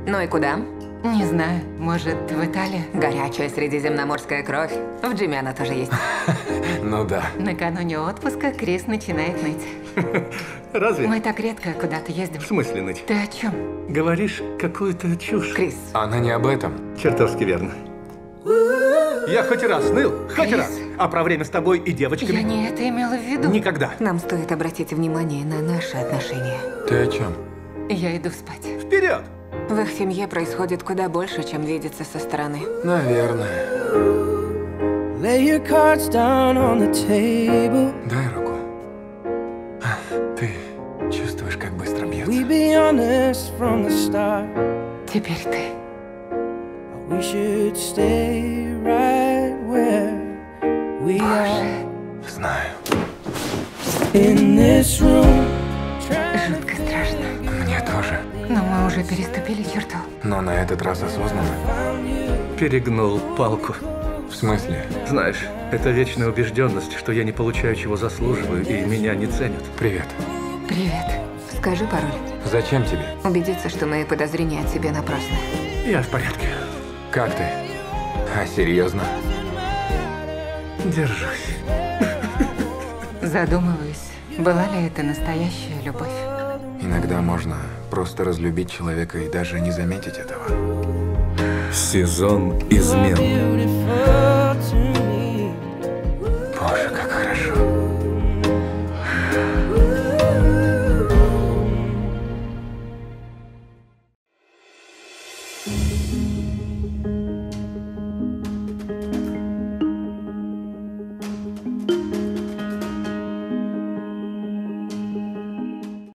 Ну и куда? Не знаю, может, в Италию? Горячая средиземноморская кровь. В Джиме она тоже есть. Ну да. Накануне отпуска Крис начинает ныть. Разве? Мы так редко куда-то ездим. В смысле ныть? Ты о чем? Говоришь какую-то чушь. Крис, Она не об этом. Чертовски верно. Я хоть раз ныл, хоть Крис. раз. А про время с тобой и девочками? Я не это имела в виду. Никогда. нам стоит обратить внимание на наши отношения. Ты о чем? Я иду спать. Вперед! В их семье происходит куда больше, чем видится со стороны. Наверное. Lay your cards down on the table. Дай руку. Ты чувствуешь, как быстро We бьется? be honest from the start. Теперь ты. We should stay right where we are. Знаю. In this room. Жутко страшно. Мне тоже. Но мы уже переступили черту. Но на этот раз осознанно. Перегнул палку. В смысле? Знаешь, это вечная убежденность, что я не получаю, чего заслуживаю, и меня не ценят. Привет. Привет. Скажи пароль. Зачем тебе? Убедиться, что мои подозрения от тебя напрасны. Я в порядке. Как ты? А серьезно? Держусь. Задумываюсь, была ли это настоящая любовь? Иногда можно просто разлюбить человека и даже не заметить этого. Сезон измен. Beautiful.